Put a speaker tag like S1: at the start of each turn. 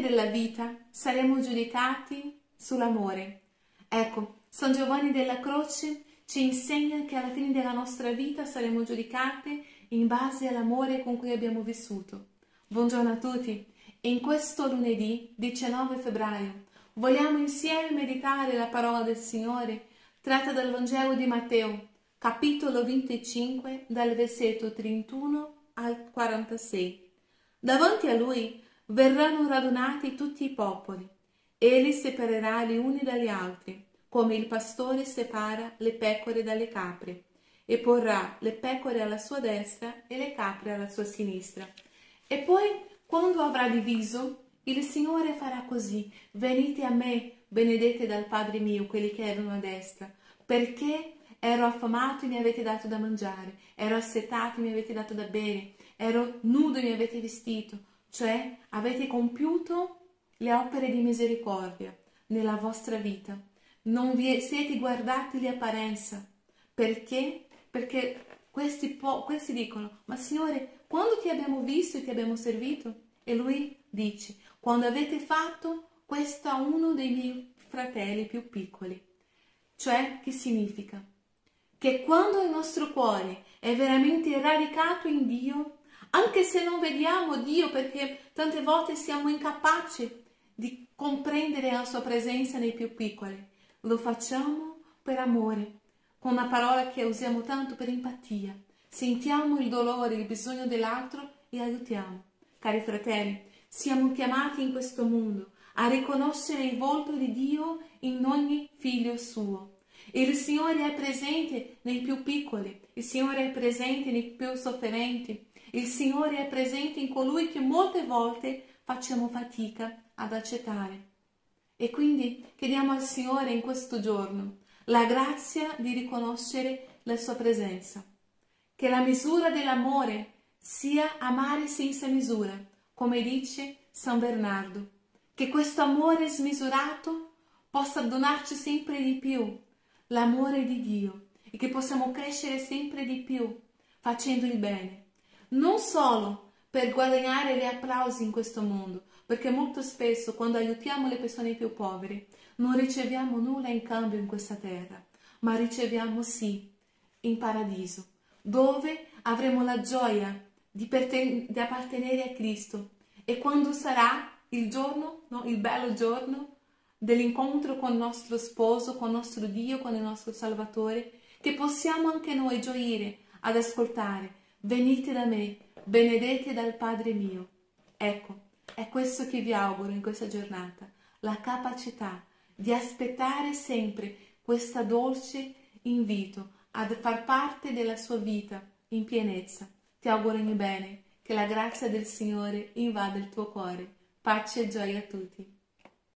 S1: della vita saremo giudicati sull'amore. Ecco, San Giovanni della Croce ci insegna che alla fine della nostra vita saremo giudicate in base all'amore con cui abbiamo vissuto. Buongiorno a tutti e in questo lunedì 19 febbraio vogliamo insieme meditare la parola del Signore tratta dal Vangelo di Matteo, capitolo 25, dal versetto 31 al 46. Davanti a lui verranno radunati tutti i popoli. Egli separerà gli uni dagli altri, come il pastore separa le pecore dalle capre, e porrà le pecore alla sua destra e le capre alla sua sinistra. E poi, quando avrà diviso, il Signore farà così: venite a me, benedete dal Padre mio, quelli che erano a destra, perché ero affamato e mi avete dato da mangiare, ero assetato e mi avete dato da bere, ero nudo e mi avete vestito, cioè avete compiuto le opere di misericordia nella vostra vita. Non vi siete guardati le apparenze. Perché? Perché questi dicono: ma Signore, quando ti abbiamo visto e ti abbiamo servito? E lui dice: quando avete fatto questo a uno dei miei fratelli più piccoli. Cioè, che significa? Che quando il nostro cuore è veramente radicato in Dio, anche se non vediamo Dio, perché tante volte siamo incapaci di comprendere la sua presenza nei più piccoli, lo facciamo per amore, con una parola che usiamo tanto, per empatia. Sentiamo il dolore, il bisogno dell'altro e aiutiamo. Cari fratelli, siamo chiamati in questo mondo a riconoscere il volto di Dio in ogni figlio suo. Il Signore è presente nei più piccoli, il Signore è presente nei più sofferenti, il Signore è presente in colui che molte volte facciamo fatica ad accettare. E quindi chiediamo al Signore in questo giorno la grazia di riconoscere la sua presenza. Che la misura dell'amore sia amare senza misura, come dice San Bernardo. Che questo amore smisurato possa donarci sempre di più l'amore di Dio e che possiamo crescere sempre di più facendo il bene. Non solo per guadagnare gli applausi in questo mondo, perché molto spesso quando aiutiamo le persone più povere non riceviamo nulla in cambio in questa terra, ma riceviamo sì in paradiso, dove avremo la gioia di appartenere a Cristo. E quando sarà il giorno, no, il bello giorno dell'incontro con il nostro sposo, con il nostro Dio, con il nostro Salvatore, che possiamo anche noi gioire ad ascoltare: venite da me, benedete dal Padre mio. Ecco, è questo che vi auguro in questa giornata, la capacità di aspettare sempre questo dolce invito ad far parte della sua vita in pienezza. Ti auguro ogni bene, che la grazia del Signore invada il tuo cuore. Pace e gioia a tutti.